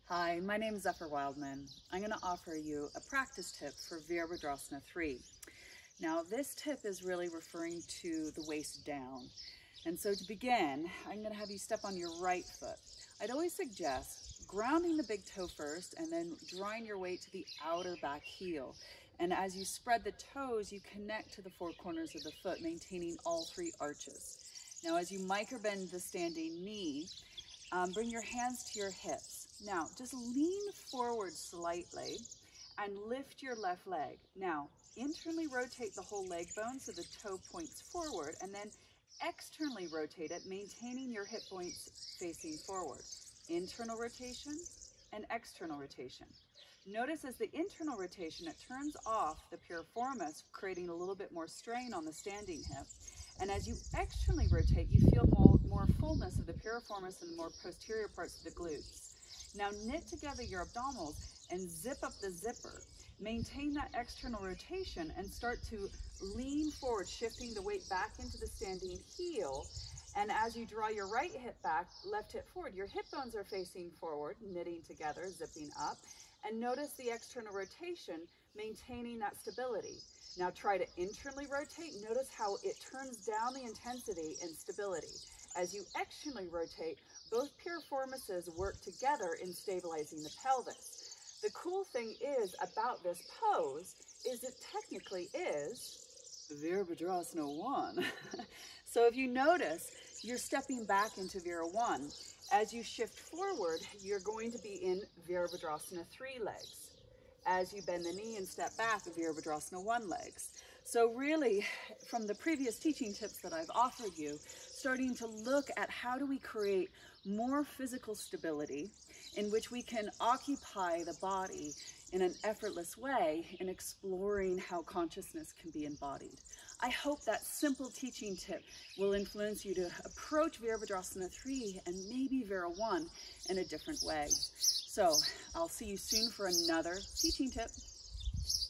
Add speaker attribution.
Speaker 1: Hi, my name is Zephyr Wildman. I'm going to offer you a practice tip for Virabhadrasana 3. Now this tip is really referring to the waist down. And so to begin, I'm going to have you step on your right foot. I'd always suggest grounding the big toe first and then drawing your weight to the outer back heel. And as you spread the toes, you connect to the four corners of the foot, maintaining all three arches. Now as you microbend the standing knee, bring your hands to your hips. Now, just lean forward slightly and lift your left leg. Now, internally rotate the whole leg bone so the toe points forward, and then externally rotate it, maintaining your hip points facing forward. Internal rotation and external rotation. Notice as the internal rotation, it turns off the piriformis, creating a little bit more strain on the standing hip. And as you externally rotate, you feel more fullness of the piriformis and the more posterior parts of the glutes. Now knit together your abdominals and zip up the zipper. Maintain that external rotation and start to lean forward, shifting the weight back into the standing heel. And as you draw your right hip back, left hip forward, your hip bones are facing forward, knitting together, zipping up. And notice the external rotation, maintaining that stability. Now try to internally rotate. Notice how it turns down the intensity and stability. As you externally rotate, both piriformises work together in stabilizing the pelvis. The cool thing is about this pose is it technically is Virabhadrasana 1. So if you notice, you're stepping back into Vira 1. As you shift forward, you're going to be in Virabhadrasana 3 legs. As you bend the knee and step back, Virabhadrasana 1 legs. So really, from the previous teaching tips that I've offered you, starting to look at how do we create more physical stability in which we can occupy the body in an effortless way in exploring how consciousness can be embodied. I hope that simple teaching tip will influence you to approach Virabhadrasana 3 and maybe Vira 1 in a different way. So I'll see you soon for another teaching tip.